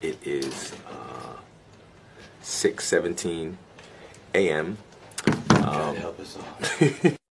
It is 6:17 a.m. God help us all.